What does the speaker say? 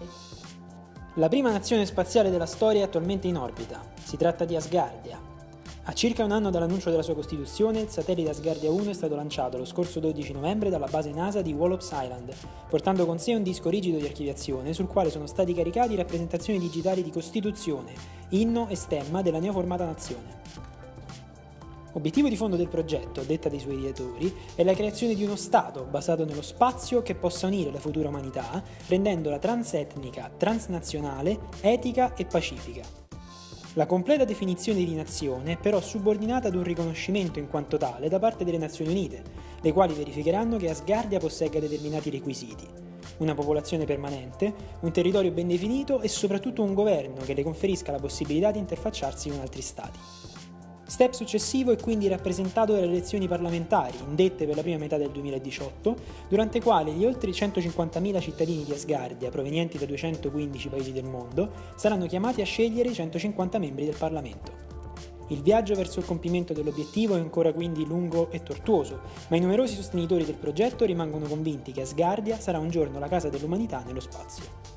La prima nazione spaziale della storia è attualmente in orbita. Si tratta di Asgardia. A circa un anno dall'annuncio della sua costituzione, il satellite Asgardia 1 è stato lanciato lo scorso 12 novembre dalla base NASA di Wallops Island, portando con sé un disco rigido di archiviazione sul quale sono stati caricati rappresentazioni digitali di Costituzione, inno e stemma della neoformata nazione. Obiettivo di fondo del progetto, a detta dei suoi ideatori, è la creazione di uno Stato basato nello spazio che possa unire la futura umanità, rendendola transetnica, transnazionale, etica e pacifica. La completa definizione di nazione è però subordinata ad un riconoscimento in quanto tale da parte delle Nazioni Unite, le quali verificheranno che Asgardia possegga determinati requisiti: una popolazione permanente, un territorio ben definito e soprattutto un governo che le conferisca la possibilità di interfacciarsi con altri stati. Step successivo è quindi rappresentato dalle elezioni parlamentari, indette per la prima metà del 2018, durante quali gli oltre 150.000 cittadini di Asgardia, provenienti da 215 paesi del mondo, saranno chiamati a scegliere i 150 membri del Parlamento. Il viaggio verso il compimento dell'obiettivo è ancora quindi lungo e tortuoso, ma i numerosi sostenitori del progetto rimangono convinti che Asgardia sarà un giorno la casa dell'umanità nello spazio.